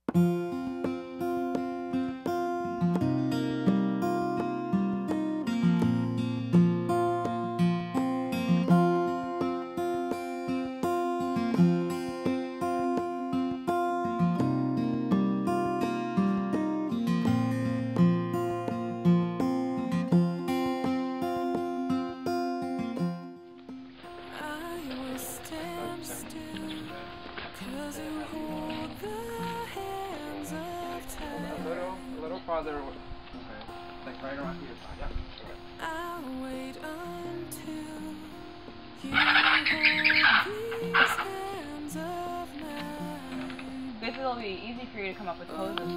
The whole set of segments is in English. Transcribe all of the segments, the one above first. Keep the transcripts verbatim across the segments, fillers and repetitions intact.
Farther away. Okay. Like right around here. Yeah. Okay. I'll wait until you hold these hands of mine. This will be easy for you to come up with poses.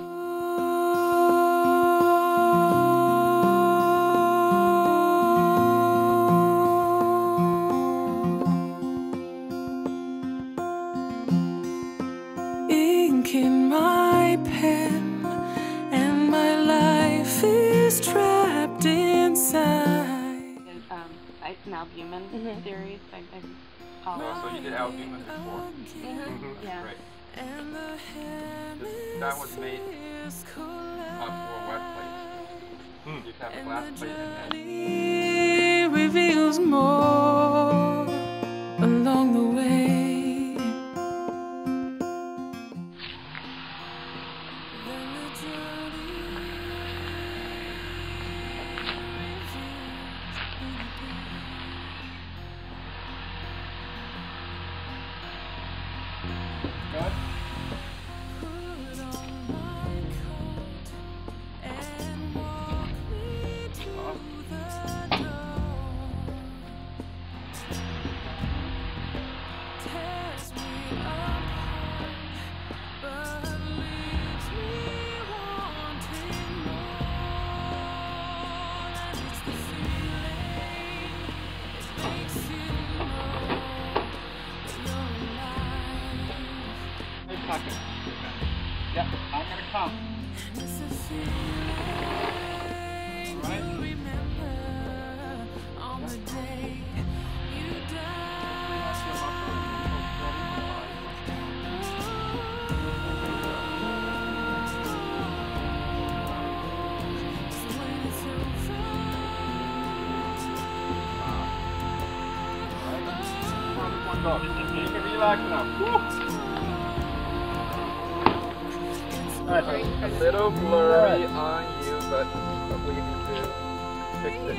Ink in my pen. Trapped inside. And, um, I, an albumin mm-hmm. series. I, I oh, so you did albumin before? Mm-hmm. Mm-hmm. Yeah. Right. This, that was made uh, for wet plates. Mm. You have a glass plate and then reveals more along the way. Good. Yeah, I'm gonna come. Alright. Alright. You can relax now. Woo. A little blurry on you, but what we need to fix it.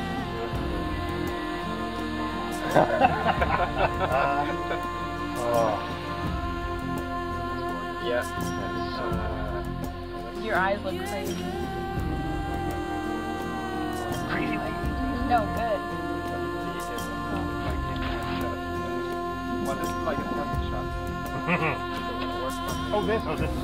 Oh. Yeah. Uh, Your eyes look crazy. Crazy like No, good. Well, this is like a test shot. Oh, this, oh, this.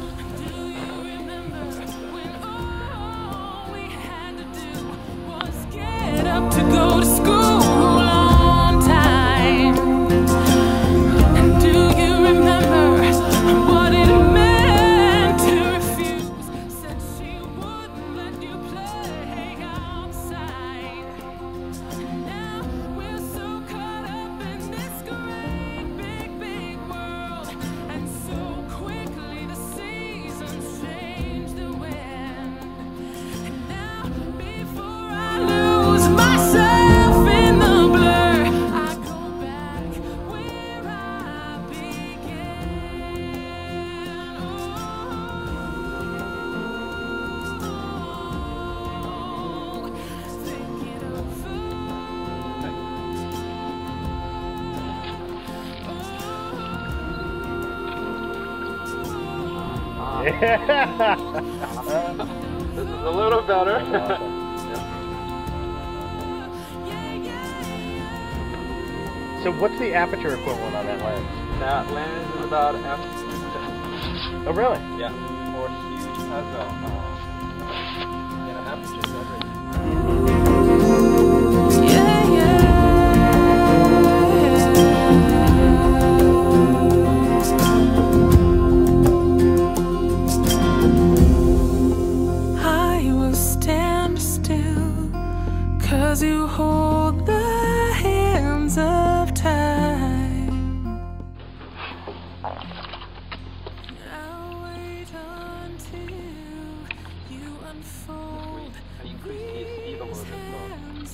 Up to go to school on time. And do you remember what it meant to refuse? Said she wouldn't let you play outside. Now we're so caught up in this great big big world, and so quickly the seasons change the wind. And now before I lose myself in the blur, I go back where I began. Oh, think it over. Yeah. This is a little better. So what's the aperture equivalent on that lens? That lens is about F. Oh really? Yeah. Or huge as well. Yeah, the aperture is everything. Yeah, yeah. I will stand still, 'cause you hold the hands of time. I'll wait on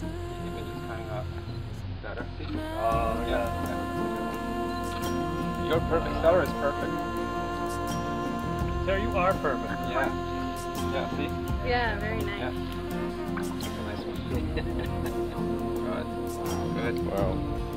The image is coming up better. See? Oh, yeah. yeah. Your perfect Sarah is perfect. Sarah, you are perfect. Yeah. Yeah, see? Yeah, very nice. Yeah. That's a nice one. Good. Good. Wow.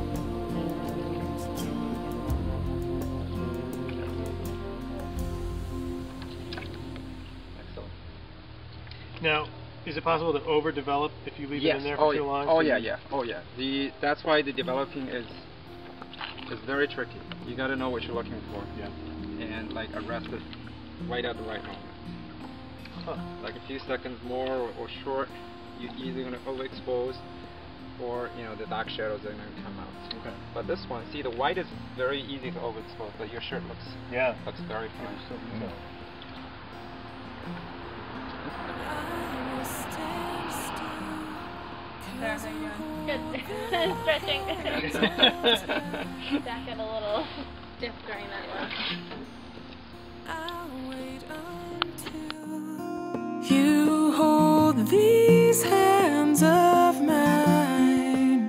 Excellent. Now, is it possible to overdevelop if you leave Yes. it in there for oh, too yeah. long? Oh So yeah, you- yeah. Oh yeah. The that's why the developing is is very tricky. You got to know what you're looking for. Yeah. And like arrest it right at the right moment. Huh. Like a few seconds more or, or short, you're either going to overexpose or, you know, the dark shadows are going to come out. Okay. But this one, see, the white is very easy to overexpose, but your shirt looks Yeah. looks very fine. So detailed. Sarah, how you doing? Good. Stretching. Back got a little stiff during that one. I'll wait until you hold these hands of mine.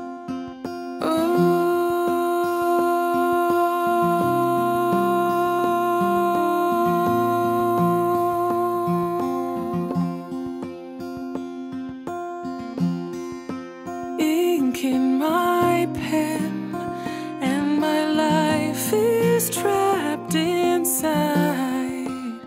Oh, ink in my pen, and my life is trapped inside.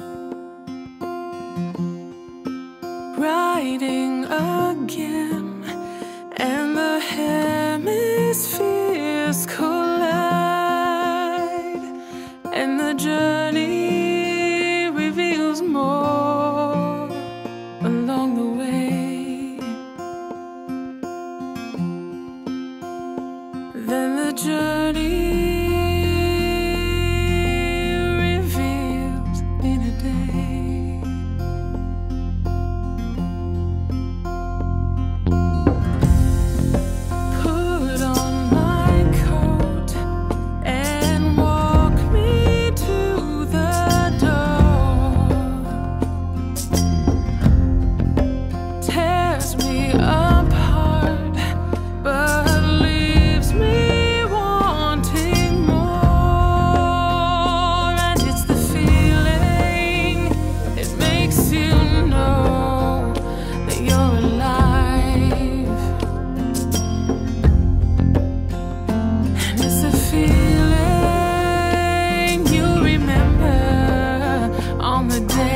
Writing again, and the hemispheres collide, and the journey reveals more along the way than the journey reveals in a day. Put on my coat and walk me to the door. Tears me apart, but leaves me wanting more. And it's the feeling it makes you know that you're alive. And it's a feeling you remember on the day